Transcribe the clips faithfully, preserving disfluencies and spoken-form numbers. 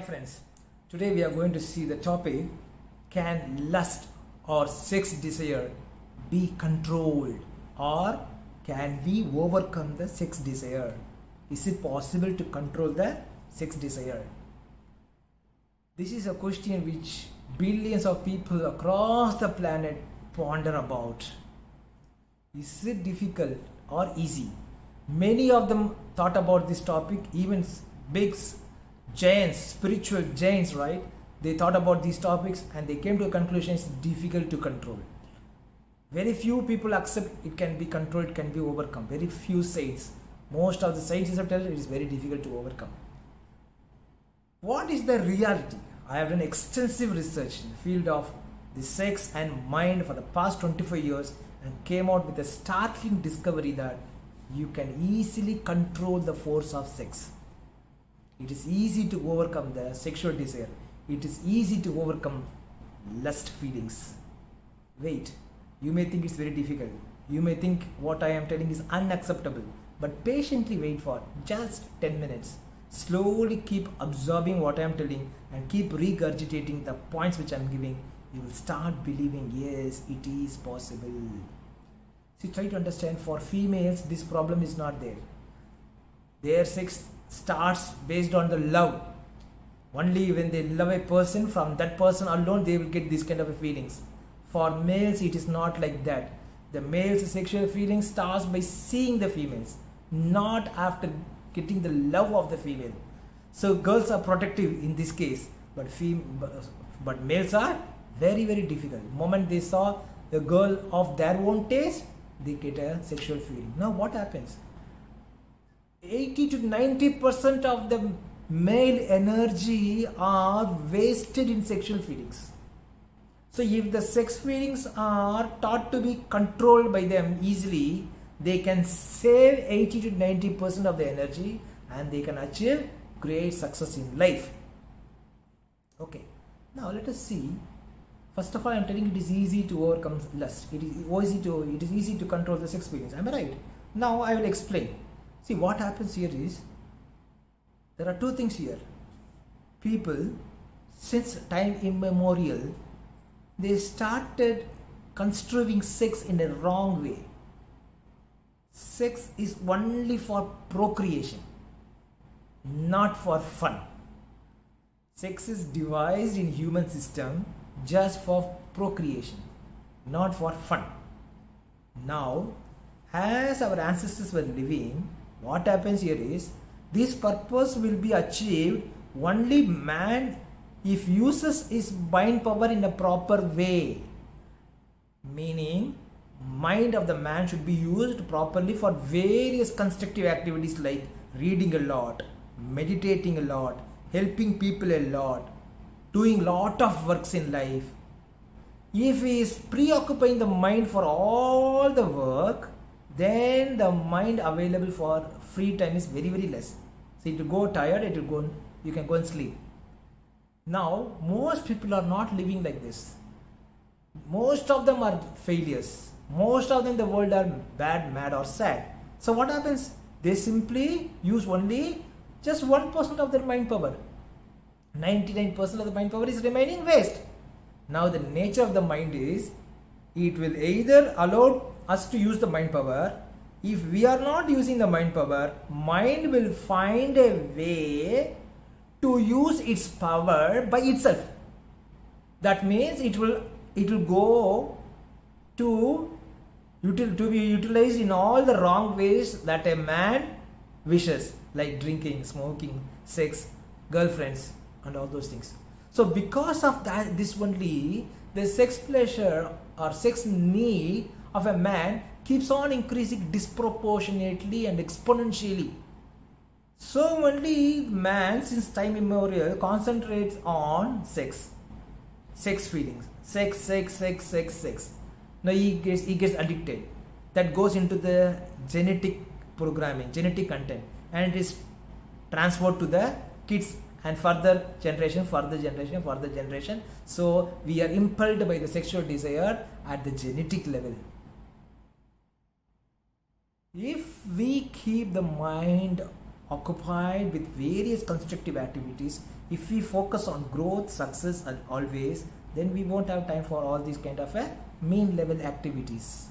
friends, today we are going to see the topic, can lust or sex desire be controlled, or can we overcome the sex desire? Is it possible to control the sex desire? This is a question which billions of people across the planet ponder about. Is it difficult or easy? Many of them thought about this topic, even big giants, spiritual giants, right? They thought about these topics and they came to a conclusion it's difficult to control. Very few people accept it can be controlled, it can be overcome. Very few saints. Most of the scientists have told it is very difficult to overcome. What is the reality? I have done extensive research in the field of the sex and mind for the past twenty-five years and came out with a startling discovery that you can easily control the force of sex. It is easy to overcome the sexual desire. It is easy to overcome lust feelings. Wait, you may think it's very difficult. You may think what I am telling is unacceptable. But patiently wait for just ten minutes. Slowly keep absorbing what I am telling and keep regurgitating the points which I am giving. You will start believing, yes, it is possible. See, try to understand, for females, this problem is not there. Their sex starts based on the love. Only when they love a person, from that person alone, they will get this kind of feelings. For males, it is not like that. The male's sexual feeling starts by seeing the females, not after getting the love of the female. So girls are protective in this case, but fem but males are very very difficult. The moment they saw the girl of their own taste, they get a sexual feeling. Now what happens? eighty to ninety percent of the male energy are wasted in sexual feelings. So if the sex feelings are taught to be controlled by them easily, they can save eighty to ninety percent of the energy and they can achieve great success in life. Okay, now let us see. First of all, I am telling it is easy to overcome lust. It is easy to it is easy to control the sex feelings. Am I right? Now I will explain. See, what happens here is, there are two things here. People, since time immemorial, they started construing sex in a wrong way. Sex is only for procreation, not for fun. Sex is devised in human system just for procreation, not for fun. Now, as our ancestors were living, what happens here is, this purpose will be achieved only man if uses his mind power in a proper way. Meaning, mind of the man should be used properly for various constructive activities like reading a lot, meditating a lot, helping people a lot, doing lot of works in life. If he is preoccupying the mind for all the work, then the mind available for free time is very very less. So it will go tired, it will go, you can go and sleep. Now most people are not living like this. Most of them are failures. Most of them in the world are bad, mad or sad. So what happens? They simply use only just one percent of their mind power. ninety-nine percent of the mind power is remaining waste. Now the nature of the mind is, it will either allow us to use the mind power. If we are not using the mind power, mind will find a way to use its power by itself. That means it will it will go to util, to be utilized in all the wrong ways that a man wishes, like drinking, smoking, sex, girlfriends and all those things. So because of that, this only, the sex pleasure or sex need of a man keeps on increasing disproportionately and exponentially. So only man, since time immemorial, concentrates on sex, sex feelings, sex, sex, sex, sex, sex. Now he gets, he gets addicted. That goes into the genetic programming, genetic content, and it is transferred to the kids and further generation, further generation, further generation. So we are impelled by the sexual desire at the genetic level. If we keep the mind occupied with various constructive activities, if we focus on growth, success and always, then we won't have time for all these kind of a mean level activities.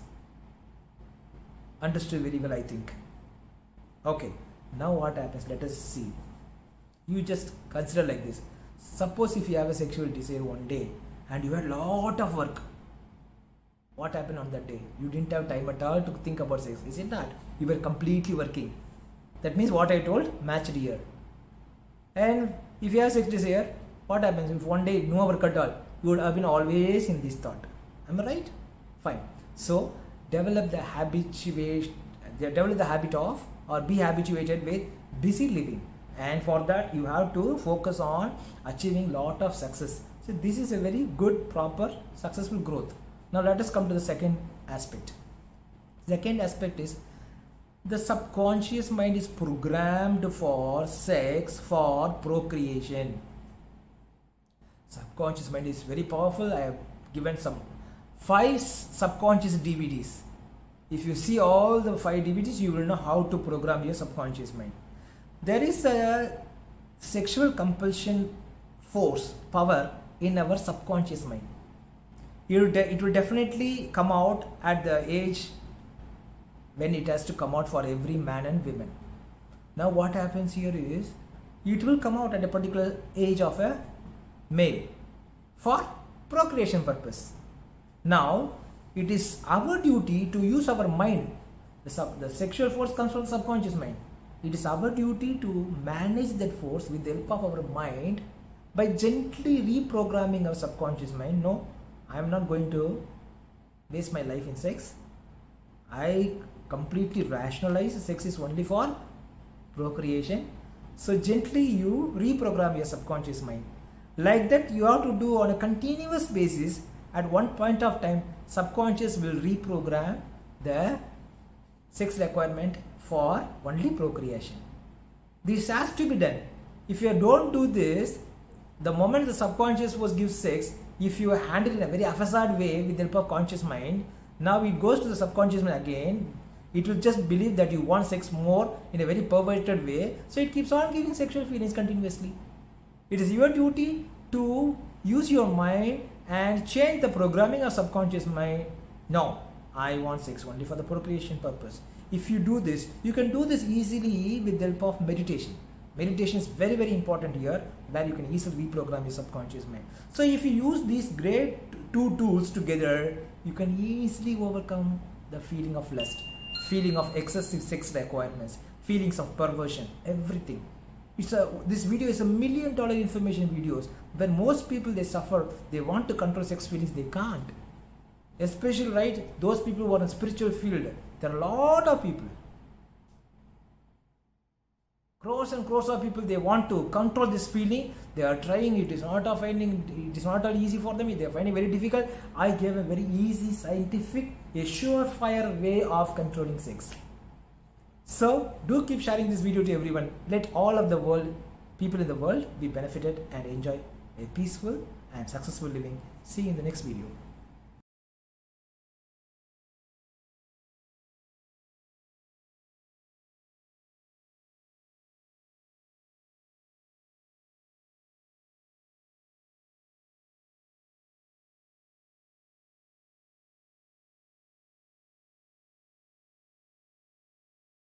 Understood very well, I think. Okay, now what happens? Let us see. You just consider like this. Suppose if you have a sexual desire one day and you had a lot of work. What happened on that day? You didn't have time at all to think about sex. Is it not? You were completely working. That means what I told, matched here. And if you have sex desire, what happens if one day no work at all? You would have been always in this thought. Am I right? Fine. So develop the habituation, develop the habit of or be habituated with busy living. And for that you have to focus on achieving lot of success. So this is a very good, proper, successful growth. Now let us come to the second aspect. Second aspect is the subconscious mind is programmed for sex, for procreation. Subconscious mind is very powerful. I have given some five subconscious D V Ds. If you see all the five D V Ds, you will know how to program your subconscious mind. There is a sexual compulsion force, power in our subconscious mind. It will, it will definitely come out at the age when it has to come out for every man and women. Now what happens here is, it will come out at a particular age of a male for procreation purpose. Now it is our duty to use our mind. The, sub, the sexual force comes from the subconscious mind. It is our duty to manage that force with the help of our mind by gently reprogramming our subconscious mind. No, I am not going to waste my life in sex. I completely rationalize sex is only for procreation. So gently you reprogram your subconscious mind. Like that you have to do on a continuous basis. At one point of time, subconscious will reprogram the sex requirement for only procreation. This has to be done. If you don't do this, the moment the subconscious was gives sex, if you handle it in a very haphazard way with the help of conscious mind, now it goes to the subconscious mind again. It will just believe that you want sex more in a very perverted way. So it keeps on giving sexual feelings continuously. It is your duty to use your mind and change the programming of subconscious mind. No, I want sex only for the procreation purpose. If you do this, you can do this easily with the help of meditation. Meditation is very very important here, where you can easily reprogram your subconscious mind. So if you use these great two tools together, you can easily overcome the feeling of lust, feeling of excessive sex requirements, feelings of perversion, everything. It's a, this video is a million dollar information videos. When most people they suffer, they want to control sex feelings, they can't. Especially right, those people who are in spiritual field, there are a lot of people. Crores and crores of people, they want to control this feeling. They are trying. It is not a finding. It is not all easy for them. They are finding it very difficult. I gave a very easy, scientific, a surefire way of controlling sex. So do keep sharing this video to everyone. Let all of the world, people in the world, be benefited and enjoy a peaceful and successful living. See you in the next video.